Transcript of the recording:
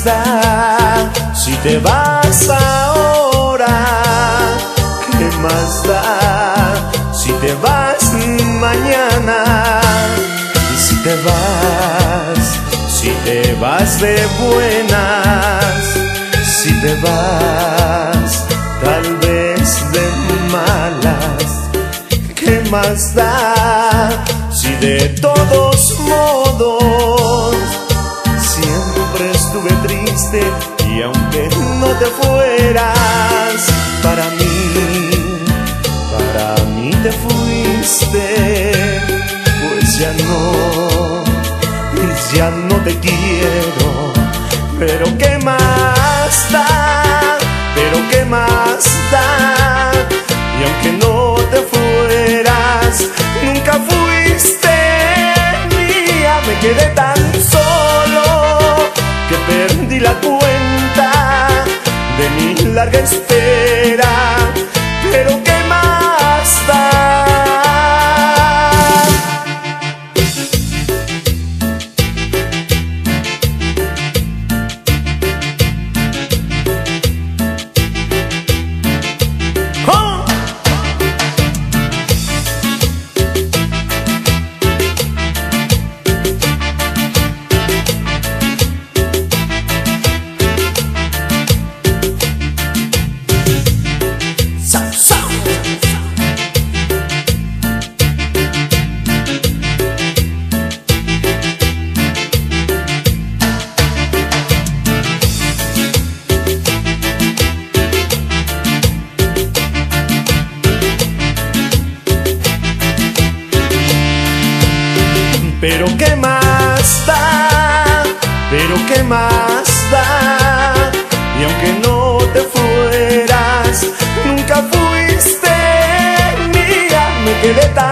da si te vas ahora? ¿Qué más da si te vas mañana? Y si te vas de buenas, si te vas tal vez de malas, ¿qué más da si de todos modos siempre estuve triste? Y aunque no te fueras, para mí te fuiste. Pues ya no te quiero. Pero qué más da, pero qué más da. Y aunque no te fueras, nunca fuiste mía. Me quedé tan solo que perdí la cuenta de mi larga espera. Pero qué más da. Pero qué más da, pero qué más da. Y aunque no te fueras, nunca fuiste mía. Me quedé tan